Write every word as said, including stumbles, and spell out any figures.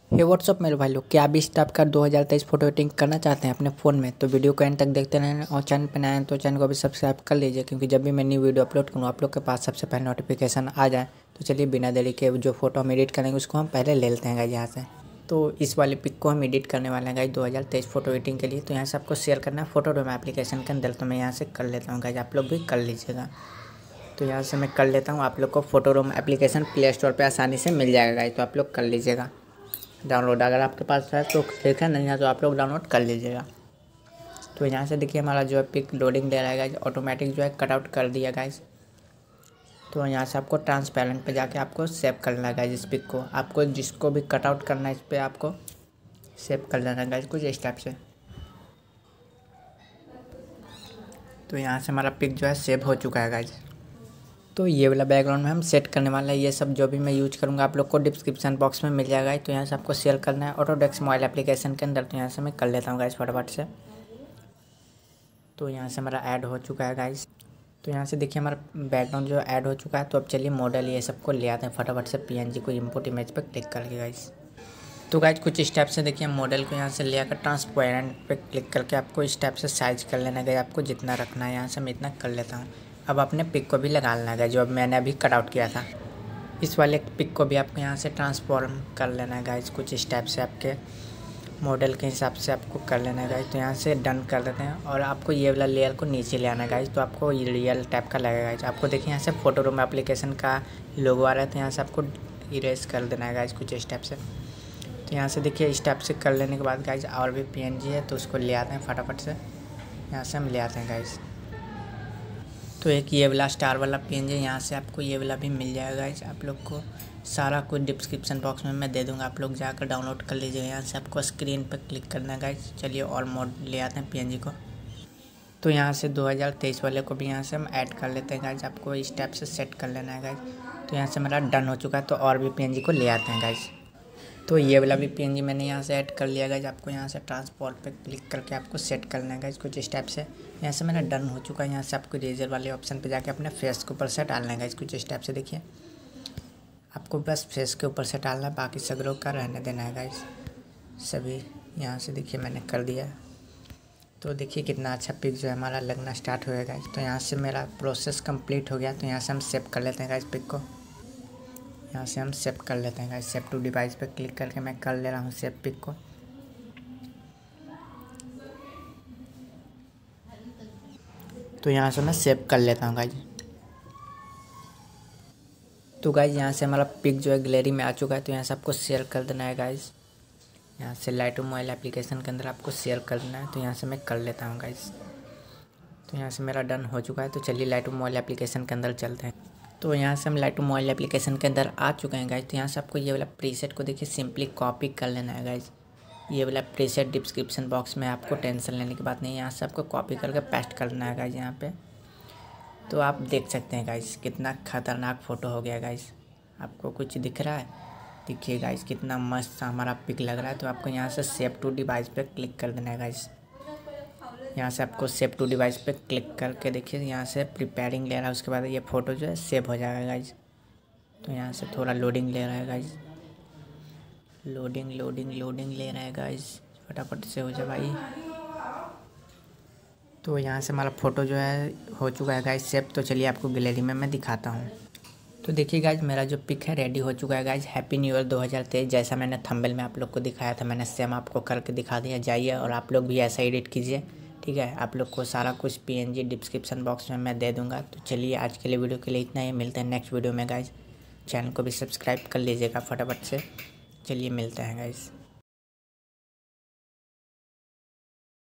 हे WhatsApp मेरे भाई लोग, क्या आप इस टाइप का दो हज़ार तेईस फोटो एडिटिंग करना चाहते हैं अपने फ़ोन में? तो वीडियो को एंड तक देखते रहें और चैनल पर नए हैं तो चैनल को भी सब्सक्राइब कर लीजिए, क्योंकि जब भी मैं न्यू वीडियो अपलोड करूँ आप लोग के पास सबसे पहले नोटिफिकेशन आ जाए। तो चलिए बिना देरी के जो फोटो हम एडिट करेंगे उसको हम पहले ले लेते हैं गाइस यहाँ से। तो इस वाले पिक को हम एडिट करने वाले हैं गाइस दो हज़ार तेईस फोटो एडिटिंग के लिए। तो यहाँ से आपको शेयर करना है फोटोडॉम एप्लीकेशन के अंदर। तो मैं यहाँ से कर लेता हूँ गाइस, आप लोग भी कर लीजिएगा। तो यहाँ से मैं कर लेता हूँ, आप लोग को फोटोडॉम एप्लीकेशन प्ले स्टोर पर आसानी से मिल जाएगा गाइस, तो आप लोग कर लीजिएगा डाउनलोड। अगर आपके पास है तो ठीक है, नहीं है तो आप लोग डाउनलोड कर लीजिएगा। तो यहाँ से देखिए हमारा जो है पिक लोडिंग दे रहा है गाइस, ऑटोमेटिक जो है कटआउट कर दिया गाइस। तो यहाँ से आपको ट्रांसपेरेंट पे जाके आपको सेव करना है गाइस। इस पिक को आपको जिसको भी कटआउट करना है इस पर आपको सेव कर लेना है गाइस कुछ इस टाइप से। तो यहाँ से हमारा पिक जो है सेव हो चुका है गाइस। तो ये वाला बैकग्राउंड में हम सेट करने वाला है, ये सब जो भी मैं यूज करूँगा आप लोग को डिस्क्रिप्शन बॉक्स में मिल जाएगा। तो यहाँ से आपको शेयर करना है ऑटोडेस्क मोबाइल एप्लीकेशन के अंदर। तो यहाँ से मैं कर लेता हूँ गाइस फटाफट से। तो यहाँ से हमारा ऐड हो चुका है गाइस। तो यहाँ से देखिए हमारा बैकग्राउंड जो ऐड हो चुका है। तो अब चलिए मॉडल ये सबको ले आते हैं फटाफट से पीएनजी को इंपोर्ट इमेज पर क्लिक करके गाइस। तो गाइस कुछ स्टेप से देखिए मॉडल को यहाँ से ले आकर ट्रांसपेरेंट पे क्लिक करके आपको इस टाइप से साइज कर लेना है। आपको जितना रखना है यहाँ से मैं इतना कर लेता हूँ। अब अपने पिक को भी लगा लेना है जो अब मैंने अभी कट आउट किया था। इस वाले पिक को भी आपको यहाँ से ट्रांसफॉर्म कर लेना है गाइस कुछ इस टाइप से, आपके मॉडल के हिसाब से आपको कर लेना है गाइस। तो यहाँ से डन कर देते हैं और आपको ये वाला लेयर को नीचे ले आना है गाइस। तो आपको ये रियल टाइप का लगेगा गाइस। आपको देखिए यहाँ से फोटोडॉम एप्लीकेशन का लोगो आ रहा है, तो यहाँ से आपको इरेज कर देना है गाइस कुछ इस टाइप से। तो यहाँ से देखिए इस टाइप से कर लेने के बाद गाइस और भी पीएनजी है तो उसको ले आते हैं फटाफट से। यहाँ से हम ले आते हैं गाइस। तो एक ये वाला स्टार वाला पीएनजी यहाँ से आपको ये वाला भी मिल जाएगा गाइस। आप लोग को सारा कुछ डिस्क्रिप्शन बॉक्स में मैं दे दूँगा, आप लोग जाकर डाउनलोड कर लीजिएगा। यहाँ से आपको स्क्रीन पर क्लिक करना है गाइस। चलिए और मोड ले आते हैं पीएनजी को। तो यहाँ से दो हज़ार तेईस वाले को भी यहाँ से हम ऐड कर लेते हैं गाइस। आपको इस टाइप से सेट कर लेना है गाइस। तो यहाँ से मेरा डन हो चुका है। तो और भी पीएनजी को ले आते हैं गाइस। तो ये वाला भी पीएनजी मैंने यहाँ से ऐड कर लिया गाइस। आपको यहाँ से ट्रांसपोर्ट पे क्लिक करके आपको सेट करना है गाइस कुछ इस टाइप से। यहाँ से मेरा डन हो चुका है। यहाँ से आपको इरेजर वाले ऑप्शन पे जाके अपने फेस के ऊपर से डालना है गाइस कुछ इस टाइप से। देखिए आपको बस फेस के ऊपर से डालना है, बाकी सगरों का रहने देना है गाइस सभी। यहाँ से देखिए मैंने कर दिया। तो देखिए कितना अच्छा पिक जो है हमारा लगना स्टार्ट हो गया गाइस। तो यहाँ से मेरा प्रोसेस कंप्लीट हो गया। तो यहाँ से हम सेव कर लेते हैं गाइस पिक को। यहाँ से हम सेव कर लेते हैं गाइस। सेव टू डिवाइस पे क्लिक करके मैं कर ले रहा हूँ सेव पिक को। तो यहाँ से मैं सेव कर लेता हूँ गाइस। तो गाइस यहाँ से हमारा पिक जो है गैलरी में आ चुका है। तो यहाँ से आपको शेयर कर देना है गाइस। यहाँ से लाइटरूम मोबाइल एप्लीकेशन के अंदर आपको शेयर कर देना है। तो यहाँ से मैं कर लेता हूँ गाइस। तो यहाँ से मेरा डन हो चुका है। तो चलिए लाइटरूम मोबाइल एप्लीकेशन के अंदर चलते हैं। तो यहाँ से हम लाइटरूम मोबाइल एप्लीकेशन के अंदर आ चुके हैं गाइस। तो यहाँ से आपको ये वाला प्रीसेट को देखिए सिंपली कॉपी कर लेना है गाइस। ये वाला प्रीसेट डिस्क्रिप्शन बॉक्स में आपको टेंशन लेने की बात नहीं है, यहाँ से आपको कॉपी करके पेस्ट करना है गाइस यहाँ पे। तो आप देख सकते हैं गाइस कितना खतरनाक फ़ोटो हो गया गाइस। आपको कुछ दिख रहा है? देखिए गाइस कितना मस्त हमारा पिक लग रहा है। तो आपको यहाँ से सेव टू डिवाइस पे क्लिक कर देना है गाइस। यहाँ से आपको सेव टू डिवाइस पे क्लिक करके देखिए यहाँ से प्रिपेयरिंग ले रहा है, उसके बाद ये फ़ोटो जो है सेव हो जाएगा गाइस। तो यहाँ से थोड़ा लोडिंग ले रहा है गाइस। लोडिंग लोडिंग लोडिंग ले रहा है गाइस, फटाफट से हो जाए भाई। तो यहाँ से हमारा फ़ोटो जो है हो चुका है गाइस सेव। तो चलिए आपको गैलरी में मैं दिखाता हूँ। तो देखिए गाइस मेरा जो पिक है रेडी हो चुका है गाइस। हैप्पी न्यू ईयर दो हज़ार तेईस। जैसा मैंने थंबनेल में आप लोग को दिखाया था मैंने सेम आपको करके दिखा दिया। जाइए और आप लोग भी ऐसा एडिट कीजिए, ठीक है। आप लोग को सारा कुछ पीएनजी डिस्क्रिप्शन बॉक्स में मैं दे दूँगा। तो चलिए आज के लिए वीडियो के लिए इतना ही, मिलते हैं नेक्स्ट वीडियो में गाइस। चैनल को भी सब्सक्राइब कर लीजिएगा फटाफट से। चलिए मिलते हैं गाइस।